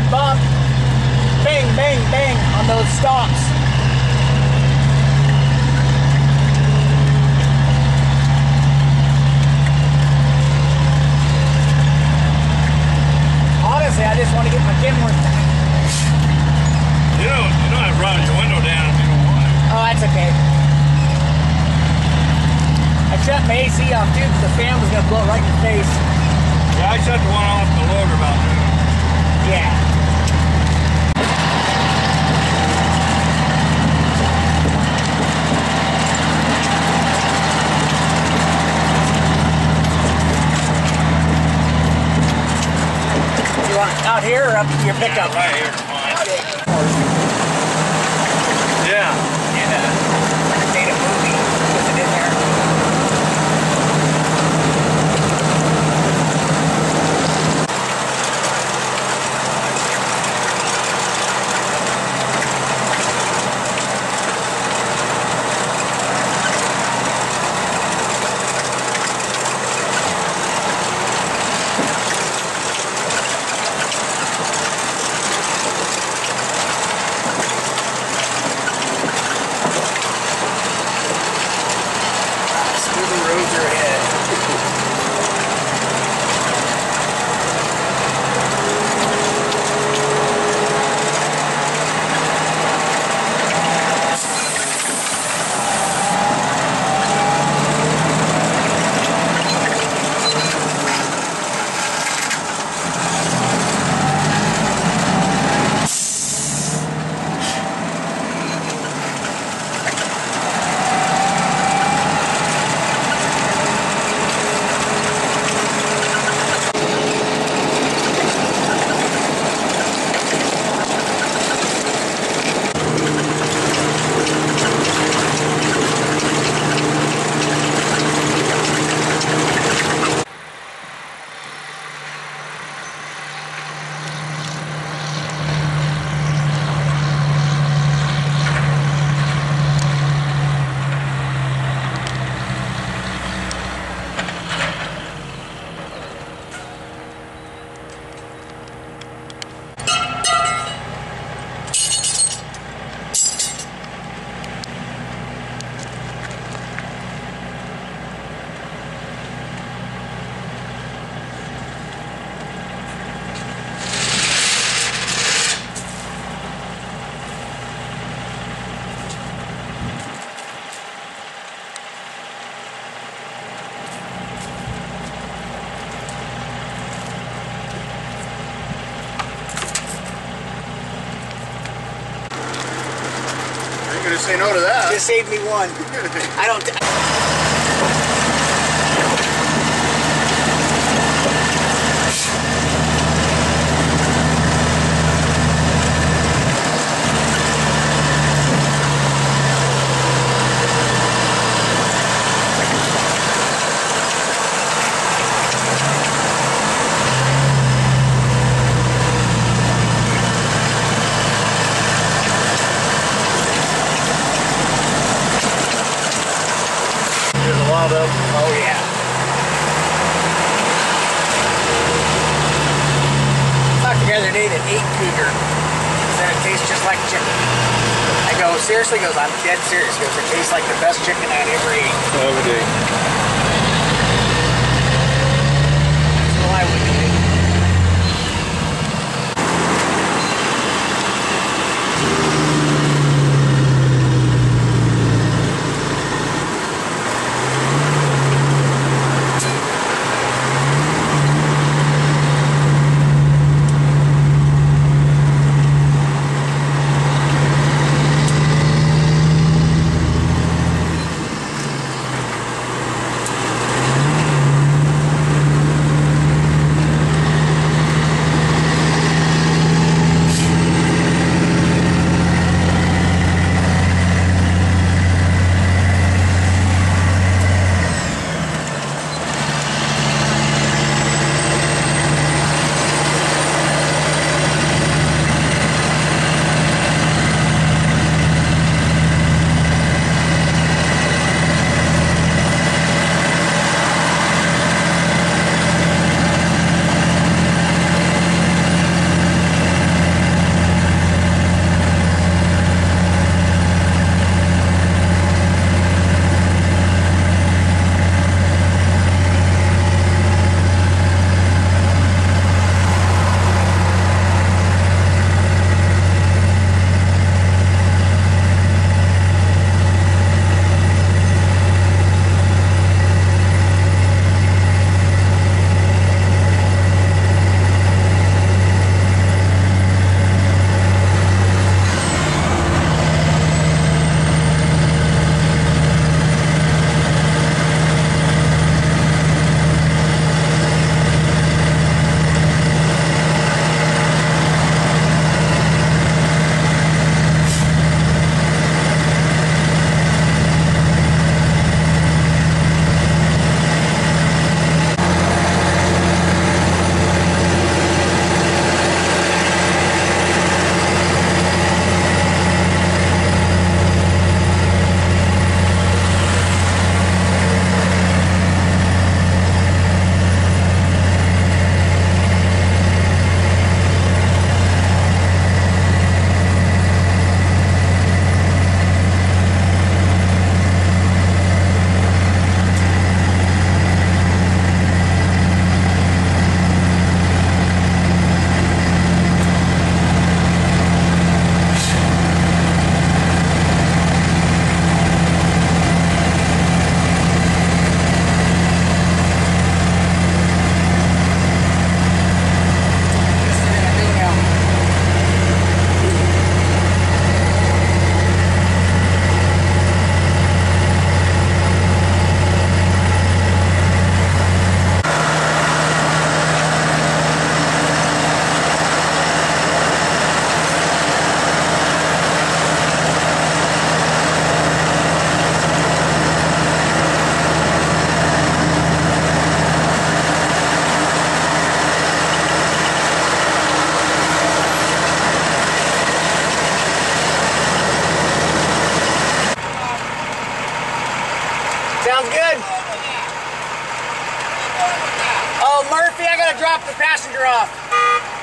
bump. Bang, bang, bang on those stops. Honestly, I just want to get my Kenworth back. You don't have to run your window down if you don't want to. Oh, that's okay. I shut my AC off too because the fan was going to blow right in the face. Yeah, I shut the one off the loader about noon. Yeah. You want it out here or up to your pickup? Yeah, right here. Fine. Yeah. Yeah. Made a movie. Put it in there. Gonna say no to that. Just saved me one. I don't. Of. Oh yeah. I talked the other day that 8 Cougar said it tastes just like chicken. I go, seriously? He goes, I'm dead serious. He goes, it tastes like the best chicken I'd ever ate. Every day. So I would eat it. Sounds good. Oh, Murphy, I gotta drop the passenger off.